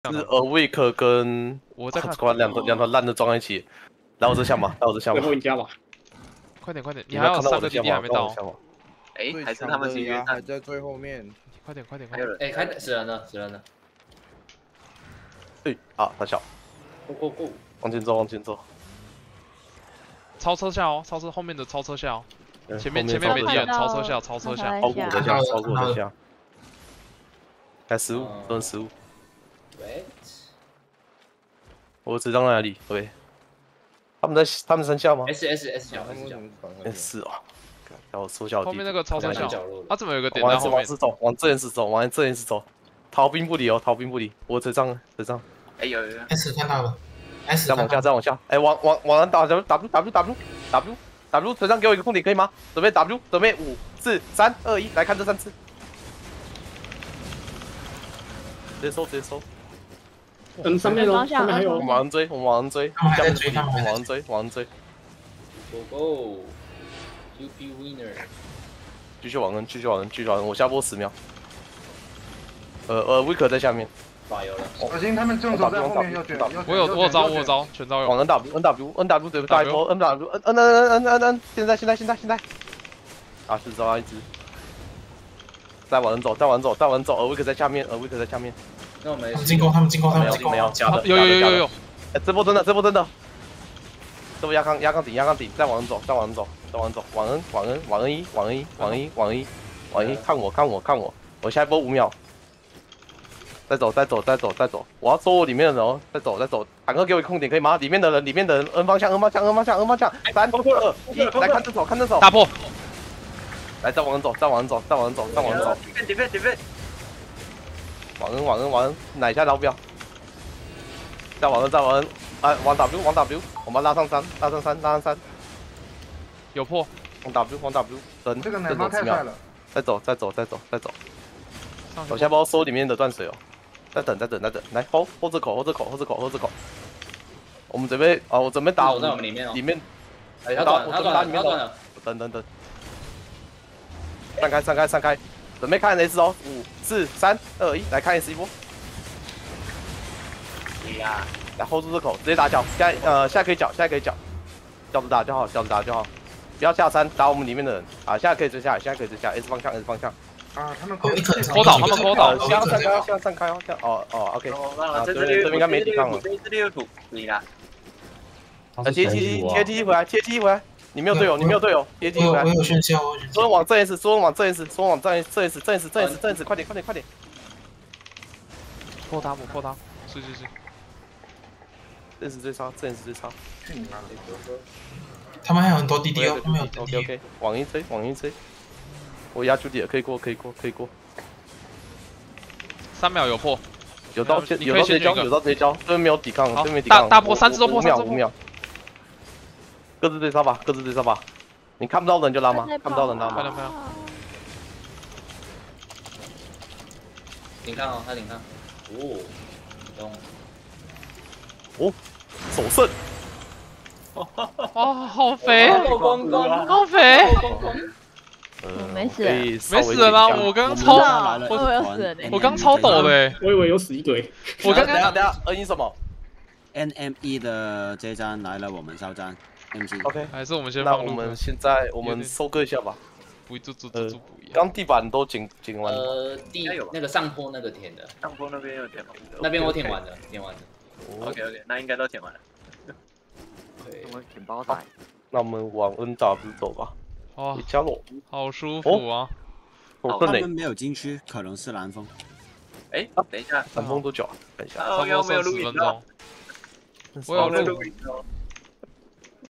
是Awake 跟我在看， 两团烂的撞在一起。来我这项吧，来我这项吧。 最后一家吧。 快点快点， 你还有看到 3个基我的项吗？ 地还没到。 哎，还是他们其实还在最后面。 快点快点！ 还有人， 哎，开死人了，死人了。 对啊，大小。 过， 往前走，往前走。 超车下哦，超车后面的超车下哦。前面没敌人，超车下，超车下。 超过的下，超过的下。开15，都是15。 喂。 我这张在哪里？对。他们山下吗 ？S 角。 是哦。让我缩小。 后面那个超车下，他怎么有个点在后面？ 往这边是走，往这边是走。逃兵不离哦，逃兵不离。我这张。 哎有。 S 看到了。S 再往下，再往下。哎，往打 W，腿上给我一个空点可以吗？准备 W， 准备5、4、3、2、1，来看这3次。直接收。 上面哦，上面还有。 我们往上追，往上追。 Go，UP winner。 继续往恩，我下播10秒。威克在下面。 打油了。 小心他们正手在后面要卷。 我有招，全招有。 往 NW 对不大一波 NW，现在。啊，是招一只。再往人走，威克在下面， 那我们进攻，他们进攻， 没有， 有。 哎，这波真的。这波压杠顶，再往走，往恩1，看我，我下一波5秒。再走，我要收我里面的人哦，再走，坦克给我一个空点可以吗？里面的人 N 方向，3、2、1，来看这手， 大破， 来再往走， defend， 往恩，哪一下捞标？再往恩，啊，往 W，我们拉上3， 有破， 往 W，等， 这个奶妈太帅了， 再走，我下包收里面的断水哦。再等，来 hold 这口，我们准备我准备打在我们里面哦， 里面， 哎，他打里面了， 等，散开，准备看 S 哦，5、4、3、2、1，来看 S 一波，来 hold 住这口，直接打脚，现在可以脚，脚子打就好，不要下山打我们里面的人啊，现在可以追下来，S 方向。 啊，他们抠倒， 向上开哦，OK， 这边应该没抵抗了。 你啦。 贴 T 回来，你没有队友，贴 T 回来。 我有炫耀， 说往这 S，快点。 破他，是。 这 S 最差。 他们还有很多滴滴哦，他们有滴滴。 OK， 往一追。我压住底了，可以过。3秒有破，有刀直接交，这边没有抵抗， 大破3次都破 5秒，各自对杀吧，你看不到人就拉吗？看不到人拉吗？ 看到没有？ 顶抗哦，他顶抗， 首胜， 哇，好肥，好肥。 没死， 没死了吗？我刚超，我刚超抖的， 我以为有死一堆。 我刚等下，N 什么 ？NME 的这张来了，我们烧张 MC。 OK， 还是我们先放。那我们现在收割一下吧。 补一。 刚地板都捡完。 那个上坡那个填的， 上坡那边有填吗？ 那边我填完了。 OK， 那应该都填完了。 对， 我们填包仔。 那我们往 NW 走吧。 哇， 加罗， 好舒服啊！ 他们没有禁区，可能是蓝风。 哎，等一下， 蓝风多久啊？等一下， 差不多10分钟。我有录。